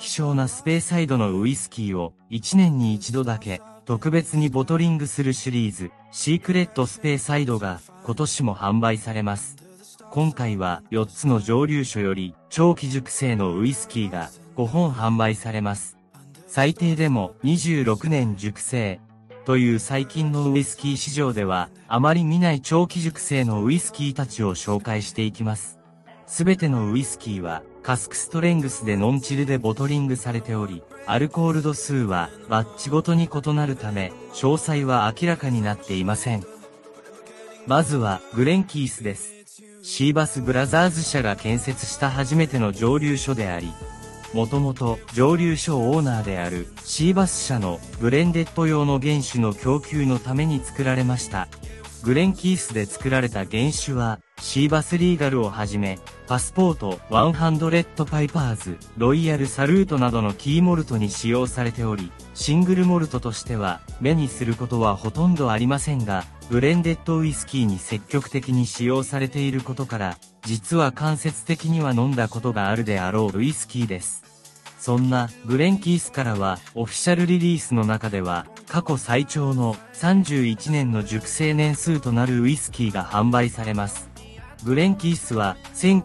希少なスペーサイドのウイスキーを1年に1度だけ特別にボトリングするシリーズ、シークレットスペーサイドが今年も販売されます。今回は4つの蒸留所より長期熟成のウイスキーが5本販売されます。最低でも26年熟成という最近のウイスキー市場ではあまり見ない長期熟成のウイスキーたちを紹介していきます。すべてのウイスキーはカスクストレングスでノンチルでボトリングされており、アルコール度数はバッチごとに異なるため、詳細は明らかになっていません。まずはグレンキースです。シーバスブラザーズ社が建設した初めての蒸留所であり、もともと蒸留所オーナーであるシーバス社のブレンデッド用の原酒の供給のために作られました。グレンキースで作られた原酒は、シーバスリーガルをはじめ、パスポート、100パイパーズ、ロイヤルサルートなどのキーモルトに使用されており、シングルモルトとしては目にすることはほとんどありませんが、ブレンデッドウイスキーに積極的に使用されていることから、実は間接的には飲んだことがあるであろうウイスキーです。そんなグレンキースからはオフィシャルリリースの中では過去最長の31年の熟成年数となるウイスキーが販売されます。グレンキースは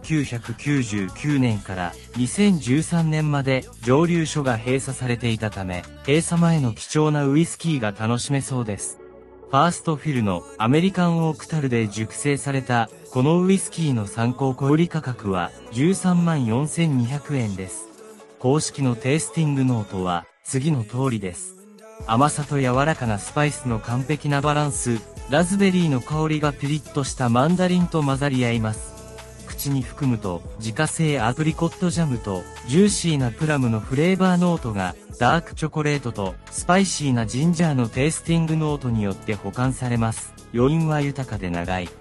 1999年から2013年まで蒸留所が閉鎖されていたため、閉鎖前の貴重なウイスキーが楽しめそうです。ファーストフィルのアメリカンオークタルで熟成されたこのウイスキーの参考小売価格は13万4200円です。公式のテイスティングノートは次の通りです。甘さと柔らかなスパイスの完璧なバランス、ラズベリーの香りがピリッとしたマンダリンと混ざり合います。口に含むと自家製アプリコットジャムとジューシーなプラムのフレーバーノートがダークチョコレートとスパイシーなジンジャーのテイスティングノートによって補完されます。余韻は豊かで長い。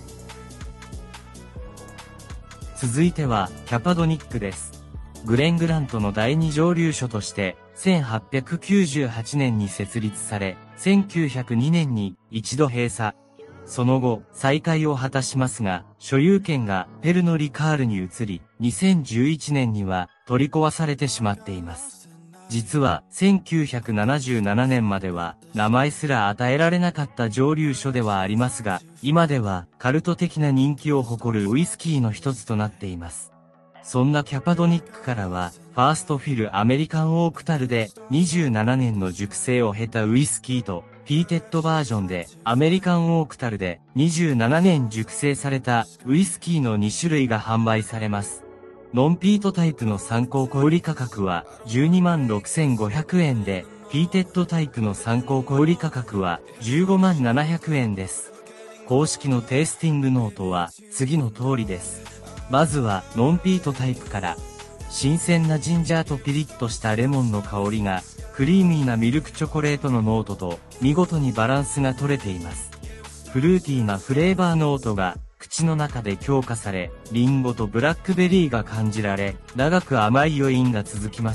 続いてはキャパドニックです。グレングラントの第二蒸留所として1898年に設立され、1902年に一度閉鎖。その後、再開を果たしますが、所有権がペルノ・リカールに移り、2011年には取り壊されてしまっています。実は、1977年までは、名前すら与えられなかった蒸留所ではありますが、今ではカルト的な人気を誇るウイスキーの一つとなっています。そんなキャパドニックからは、ファーストフィルアメリカンオークタルで27年の熟成を経たウイスキーと、ピーテッドバージョンでアメリカンオークタルで27年熟成されたウイスキーの2種類が販売されます。ノンピートタイプの参考小売価格は12万6500円で、ピーテッドタイプの参考小売価格は15万700円です。公式のテイスティングノートは次の通りです。まずはノンピートタイプから。新鮮なジンジャーとピリッとしたレモンの香りが、クリーミーなミルクチョコレートのノートと見事にバランスが取れています。フルーティーなフレーバーノートが口の中で強化され、リンゴとブラックベリーが感じられ、長く甘い余韻が続きます。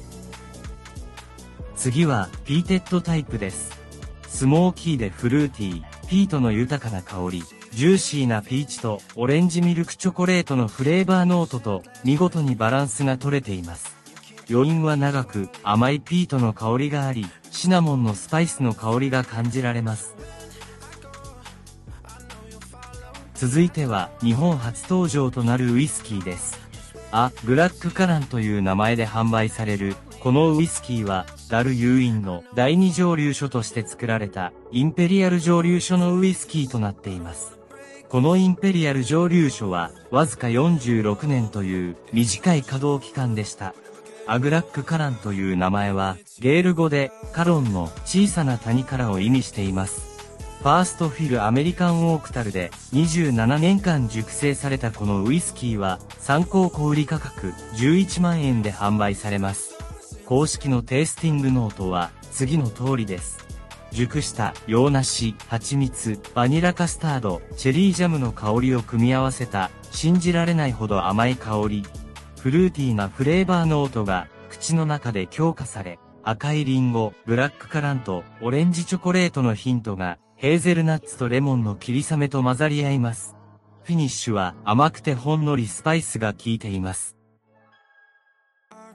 次はピーテッドタイプです。スモーキーでフルーティー、ピートの豊かな香り。ジューシーなピーチとオレンジミルクチョコレートのフレーバーノートと見事にバランスが取れています。余韻は長く甘いピートの香りがあり、シナモンのスパイスの香りが感じられます。続いては日本初登場となるウイスキーです。ブラックカランという名前で販売されるこのウイスキーはダル誘引の第二蒸留所として作られたインペリアル蒸留所のウイスキーとなっています。このインペリアル蒸留所はわずか46年という短い稼働期間でした。グラックカランという名前はゲール語でカロンの小さな谷からを意味しています。ファーストフィルアメリカンオークタルで27年間熟成されたこのウイスキーは参考小売価格11万円で販売されます。公式のテイスティングノートは次の通りです。熟した洋梨、蜂蜜、バニラカスタード、チェリージャムの香りを組み合わせた信じられないほど甘い香り。フルーティーなフレーバーノートが口の中で強化され、赤いリンゴ、ブラックカラント、オレンジチョコレートのヒントがヘーゼルナッツとレモンの霧雨と混ざり合います。フィニッシュは甘くてほんのりスパイスが効いています。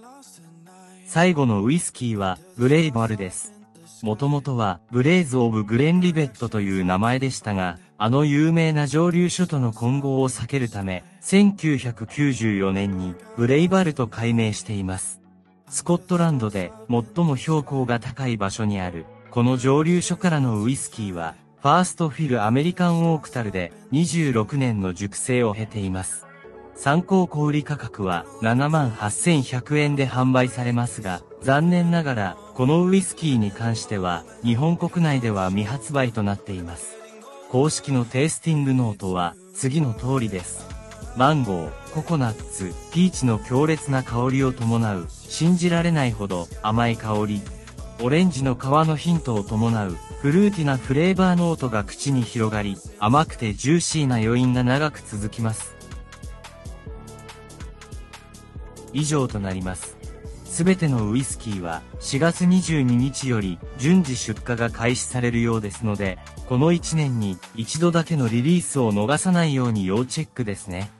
最後のウイスキーは、ブレイバルです。もともとは、ブレイズ・オブ・グレンリベットという名前でしたが、あの有名な蒸留所との混合を避けるため、1994年に、ブレイバルと改名しています。スコットランドで、最も標高が高い場所にある、この蒸留所からのウイスキーは、ファーストフィルアメリカンオークタルで、26年の熟成を経ています。参考小売価格は78,100円で販売されますが、残念ながら、このウイスキーに関しては、日本国内では未発売となっています。公式のテイスティングノートは、次の通りです。マンゴー、ココナッツ、ピーチの強烈な香りを伴う、信じられないほど甘い香り。オレンジの皮のヒントを伴う、フルーティなフレーバーノートが口に広がり、甘くてジューシーな余韻が長く続きます。以上となります。すべてのウイスキーは4月22日より順次出荷が開始されるようですので、この1年に一度だけのリリースを逃さないように要チェックですね。